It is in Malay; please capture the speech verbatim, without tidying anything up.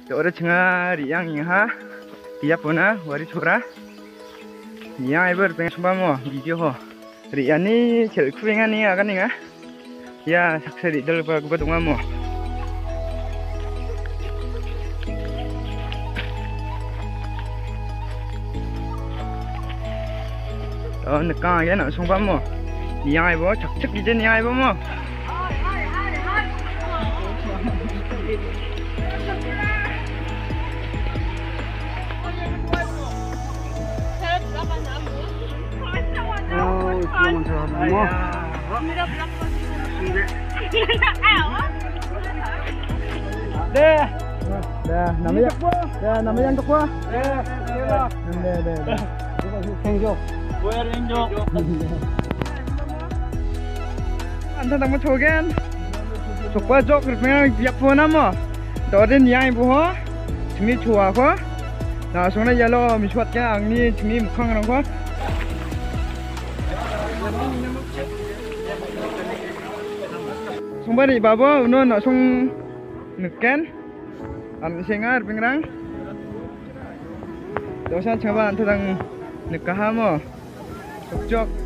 Ora chenga riang inha dia puna wari chura nia ever pengen coba mo video ho riani cel kuingan ni akan ni ya saksi di dalam gua tunggu mo oh nekang ya nak coba mo nia ibo cak cak di nia ibo mo Deh, dah, namanya, dah, namanya untuk gua. Deh, deh, deh, deh. Enjok, gua enjok. Anda tak mau cogen? Coba jok, rupanya biar pun nama. Dari niai buah, cumi cua ko. Nah, soalnya jalo miswatnya angni cumi mukang orang ko. Sumbari babo uno nak sung nuken am sengar pengrang dosa coba antang nekah mo sokjok